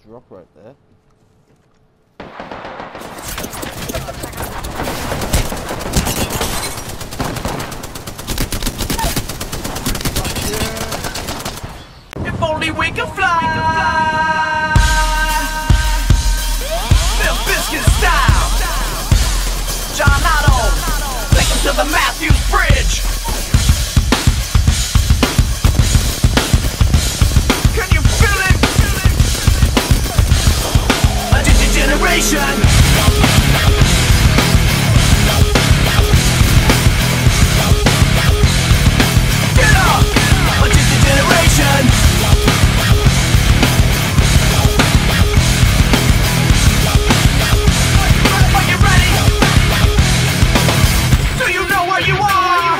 drop right there. If only we could fly. Bill Biscuit style. John Otto, take him to the Matthews Bridge. Can you feel it? A generation. Get up! A generation. Are you ready? Do you know where you are?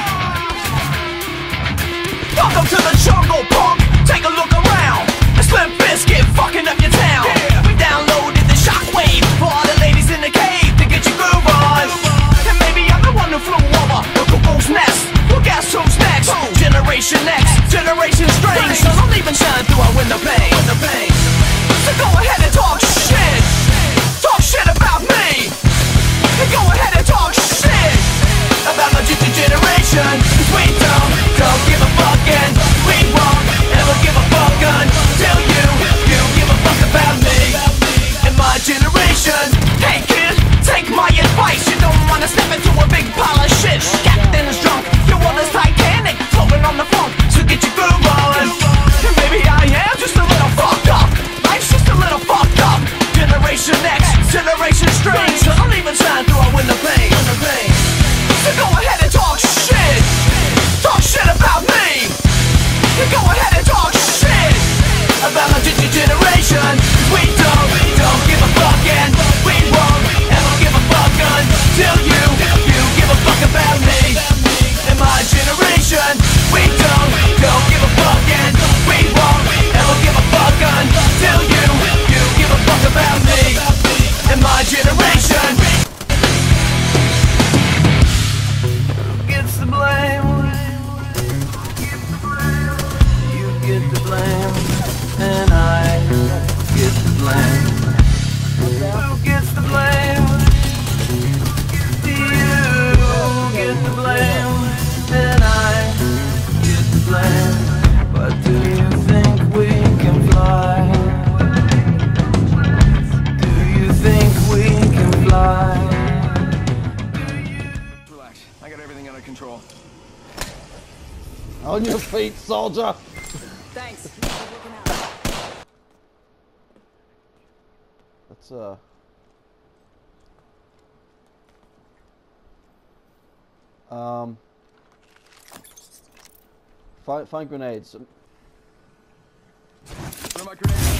Welcome to the jungle, punk. Take a look around. A Slim Biscuit fucking up your town. We downloaded the shockwave for all the ladies in the cave to get your groove on. And maybe I'm the one who flew over the cuckoo's nest. Well, guess who's next? Generation X, Generation Strange. So don't even shine through our window pane. So go ahead and talk shit. Talk shit about me. And go ahead and talk shit about my generation. 'Cause we don't give a fuck, and we won't ever give a fuck until you give a fuck about me and my generation. Hey kid, take my advice. You don't wanna step into a big pile of shit. Captain's drunk, your world is Titanic, floating on the funk, so get your groove on. And maybe I am just a little fucked up. Life's just a little fucked up. Generation X, Generation Strange. So don't even shine through our window pane. So go ahead and talk shit. Talk shit about me. And go ahead and talk shit about my generation. 'Cause we don't give a fuck, and we won't ever give a fuck until you give a fuck about me and my generation. We don't give a fuck, and we won't ever give a fuck until you give a fuck about me and my generation. Who gets the blame? You get the blame, and I get the blame. Who gets the blame? You get the blame, and I get the blame. But do you think we can fly? Do you think we can fly? Relax, I got everything under control. On your feet, soldier! Thanks. Let's find grenades. What are my grenades?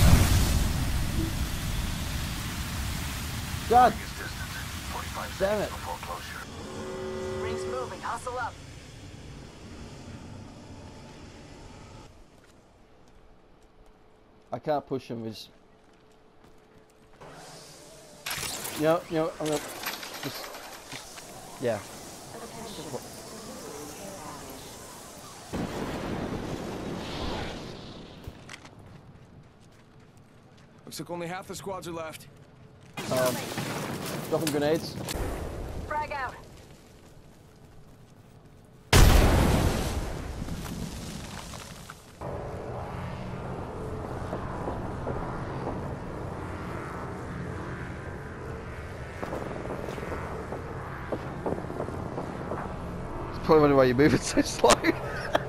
God damn it! Ring's moving. Hustle up. I can't push him. He's... You know, I'm gonna just yeah. Looks like only half the squads are left. Dropping grenades. Frag out. Probably wondering why you're moving so slow.